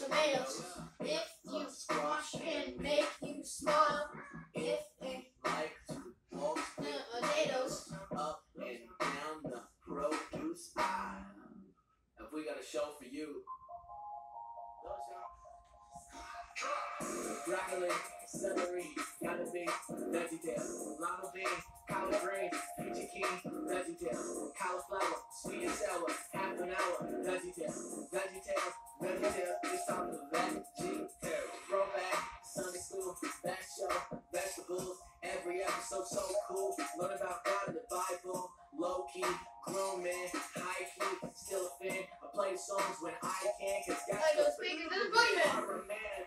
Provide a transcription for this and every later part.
tomatoes. If you squash and make you smile. If they like to walk potatoes. up and down the produce aisle. If we got a show for you, broccoli, celery, gotta be VeggieTales, lima beans, collard greens, peachy keen, VeggieTales, cauliflower, sweet and sour, half an hour, VeggieTales, VeggieTales, VeggieTales, it's time for VeggieTales. Throwback, Sunday school, back show, vegetables, every episode so cool. Learn about God in the Bible, low key, grown man, high key, still a fan. I play songs when I can, cause God I go speaking to the boogeyman.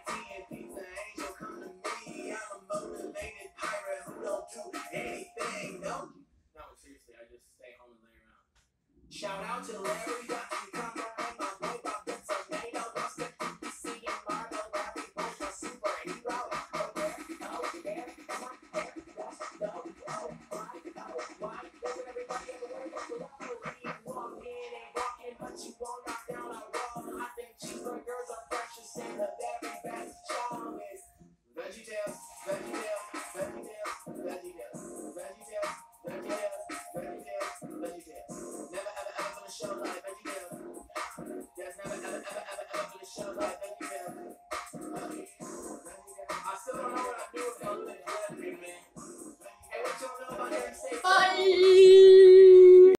Anything, no? No, seriously, I just stay home and lay around. Shout out to Larry, got you covered in my boy, got the tornado, lost the BBC and Marvel, Larry was my superhero. Oh, there, come on, there, yes, no, oh, why, doesn't everybody everywhere go below? You walk in and walking, but you won't knock down a wall. I think cheeseburgers are precious and the very best show is VeggieTales, VeggieTales, VeggieTales, VeggieTales. VeggieTales, VeggieTales, VeggieTales, VeggieTales. Never ever ever gonna show like VeggieTales. There's never ever ever ever ever gonna show like VeggieTales.